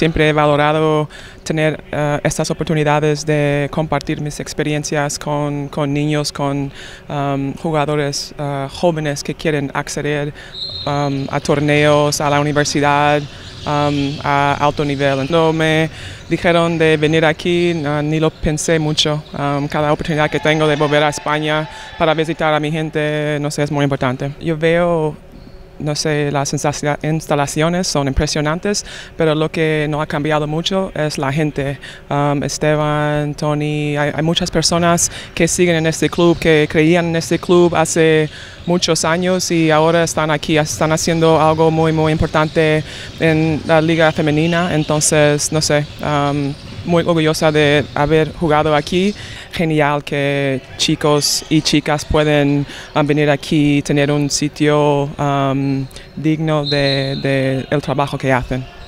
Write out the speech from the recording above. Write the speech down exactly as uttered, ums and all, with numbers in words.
siempre he valorado tener uh, estas oportunidades de compartir mis experiencias con, con niños, con um, jugadores uh, jóvenes que quieren acceder um, a torneos, a la universidad, um, a alto nivel. Cuando me dijeron de venir aquí, uh, ni lo pensé mucho. Um, cada oportunidad que tengo de volver a España para visitar a mi gente, no sé, es muy importante. Yo veo, no sé, las instalaciones son impresionantes, pero lo que no ha cambiado mucho es la gente. Um, Esteban, Tony, hay, hay muchas personas que siguen en este club, que creían en este club hace muchos años y ahora están aquí, están haciendo algo muy, muy importante en la liga femenina. Entonces, no sé, um, muy orgullosa de haber jugado aquí. Genial que chicos y chicas pueden um, venir aquí y tener un sitio um, digno de, de el trabajo que hacen.